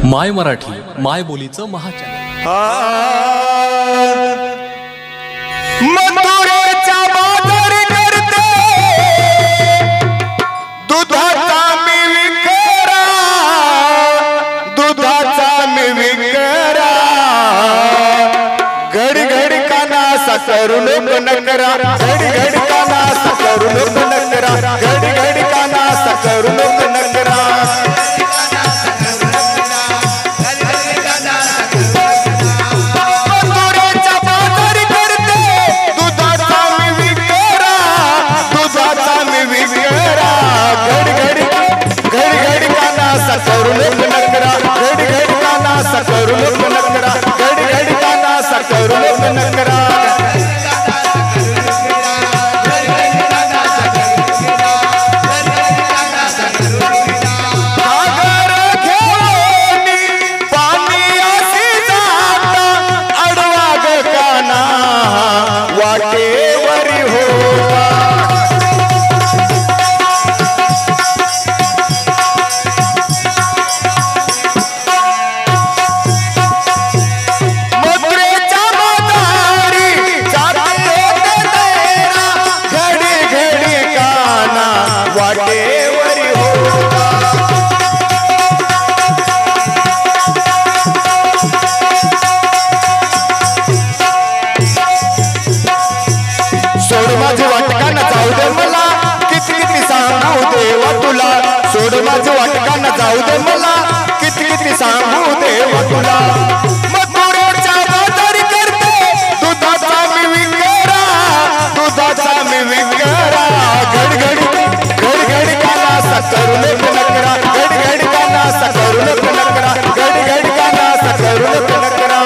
माय मराठी माय बोलीचं महाचॅनल। मथुरेच्या बाजारी करते दुधाचा मी विकरा, दुधाचा मी विकरा, घडी घडी काना करू नको नकरा, घडी घडी काना करू नको नकरा, घडी घडी काना करू नको नकरा। करू नको नकरा, घडी घडी काना करू नको नकरा, घडी घडी काना करू नको नकरा। पाणी अशी जाता अडवा ग काना वाटेवरी होता। सोड माझी वाटका न जाऊ दे मला, किती किती सांगू देवा तुला, सोड माझी वाटका न जाऊ दे मला, किती किती सांगू देवा तुला। मथुरेच्या बाजारी करते दुधाचा मी विकरा, दुधाचा मी विकरा, घडी घडी काना करू नको नकरा, घडी घडी काना करू नको नकरा, घडी घडी काना करू नको नकरा।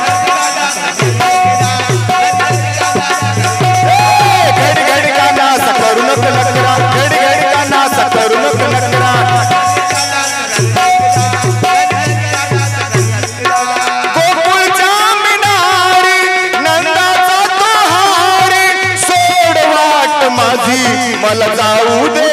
करू नको नकरा, घडी घडी काना करू नको नकरा। गोकुळच्या मिनारी नंदाचा तो हारी, सोड वाट माझी मला जाऊ दे